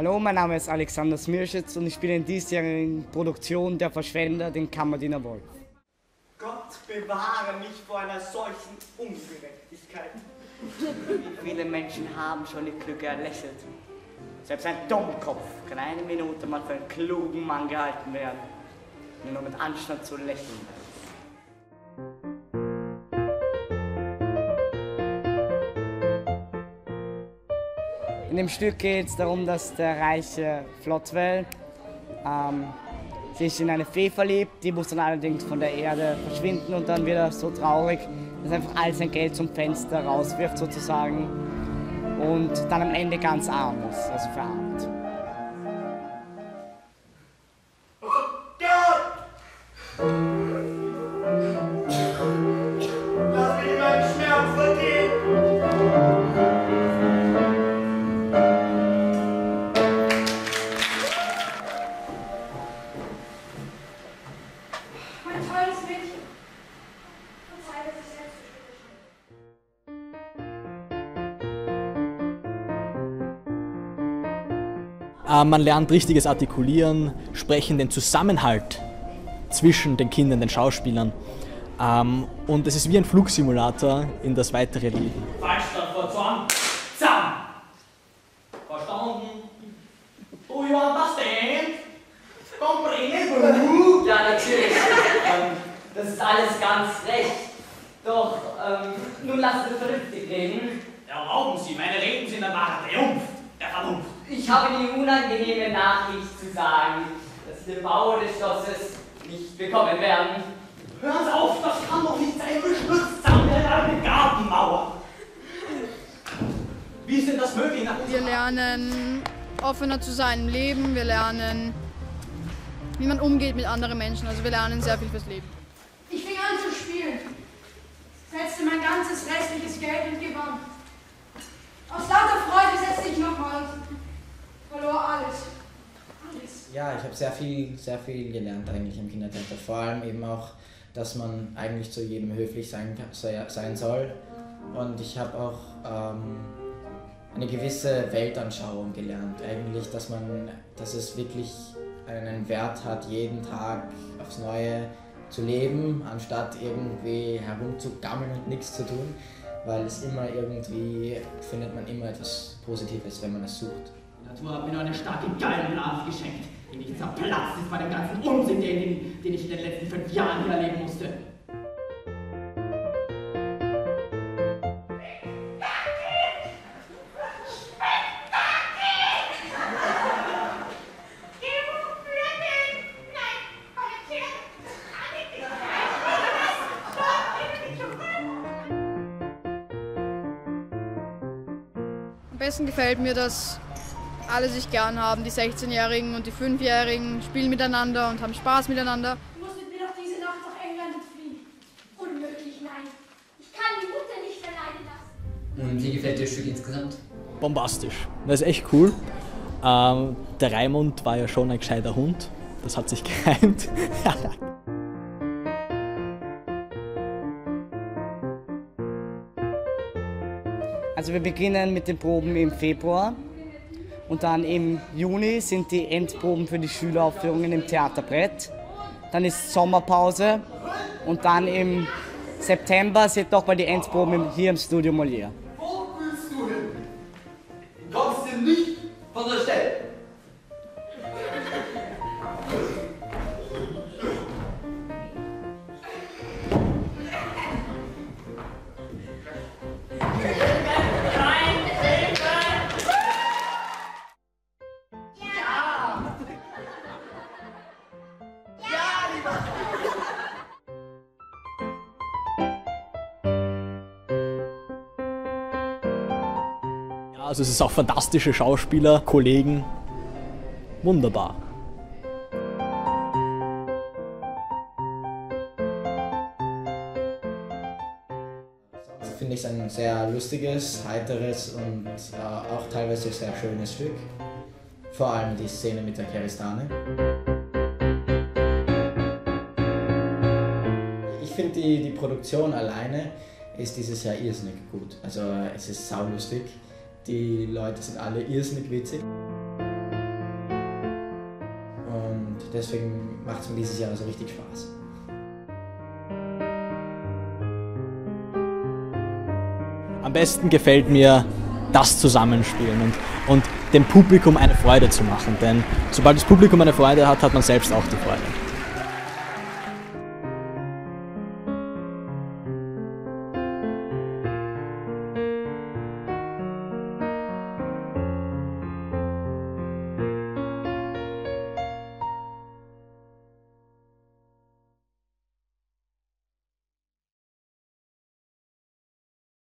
Hallo, mein Name ist Alexander Smirschitz und ich spiele in diesjährigen Produktion Der Verschwender, den Kammerdiener Wolf. Gott bewahre mich vor einer solchen Ungerechtigkeit. Wie viele Menschen haben schon ihr Glück erlächelt? Selbst ein Dummkopf kann eine Minute mal für einen klugen Mann gehalten werden, nur mit Anstand zu lächeln. In dem Stück geht es darum, dass der reiche Flottwell sich in eine Fee verliebt, die muss dann allerdings von der Erde verschwinden und dann wird er so traurig, dass er einfach all sein Geld zum Fenster rauswirft sozusagen und dann am Ende ganz arm ist, also verarmt. Oh Gott! Lass mich meinen Schmerz vergehen! Man lernt richtiges Artikulieren, Sprechen, den Zusammenhalt zwischen den Kindern, den Schauspielern. Und es ist wie ein Flugsimulator in das weitere Leben. Falsch vor Zorn. Zam! Verstanden? Do you understand? Comprende? Ja, natürlich. Das ist alles ganz recht. Doch, nun lasst uns vernünftig reden. Erlauben Sie, meine Reden sind ein wahrer Triumph der Vernunft. Ich habe die unangenehme Nachricht zu sagen, dass die Bauer des Schlosses nicht bekommen werden. Hören Sie auf, das kann doch nicht sein, gestürzt haben wir eine Gartenmauer. Wie ist denn das möglich? Wir lernen offener zu sein im Leben, wir lernen, wie man umgeht mit anderen Menschen, also wir lernen sehr viel fürs Leben. Ich fing an zu spielen, setzte mein ganzes restliches Geld und gewann. Aus lauter Freude setzte ich nochmal und verlor alles. Ja, ich habe sehr viel gelernt eigentlich im Kindertheater. Vor allem eben auch, dass man eigentlich zu jedem höflich sein soll. Und ich habe auch eine gewisse Weltanschauung gelernt. Eigentlich, dass es wirklich einen Wert hat, jeden Tag aufs Neue zu leben, anstatt irgendwie herumzugammeln und nichts zu tun. Weil es immer irgendwie, findet man immer etwas Positives, wenn man es sucht. Die Natur hat mir nur eine starke Gallenblase geschenkt, die nicht zerplatzt ist bei dem ganzen Unsinn, den ich in den letzten 5 Jahren hier erleben musste. Am besten gefällt mir, dass alle sich gern haben, die 16-Jährigen und die 5-Jährigen spielen miteinander und haben Spaß miteinander. Du musstet mir doch diese Nacht nach England entfliehen. Unmöglich, nein. Ich kann die Mutter nicht alleine lassen. Und wie gefällt dir das Stück insgesamt? Bombastisch. Das ist echt cool. Der Raimund war ja schon ein gescheiter Hund. Das hat sich gereimt. Also wir beginnen mit den Proben im Februar und dann im Juni sind die Endproben für die Schüleraufführungen im Theaterbrett. Dann ist Sommerpause und dann im September sind nochmal die Endproben hier im Studio Molière. Wo willst du hin? Du kommst dir nicht von der Stelle. Also es ist auch fantastische Schauspieler, Kollegen, wunderbar. Sonst finde ich es ein sehr lustiges, heiteres und auch teilweise sehr schönes Stück. Vor allem die Szene mit der Keristane. Ich finde die Produktion alleine ist dieses Jahr irrsinnig gut. Also es ist saulustig. Die Leute sind alle irrsinnig witzig. deswegen macht es mir dieses Jahr so richtig Spaß. Am besten gefällt mir das Zusammenspielen und dem Publikum eine Freude zu machen, denn sobald das Publikum eine Freude hat, hat man selbst auch die Freude.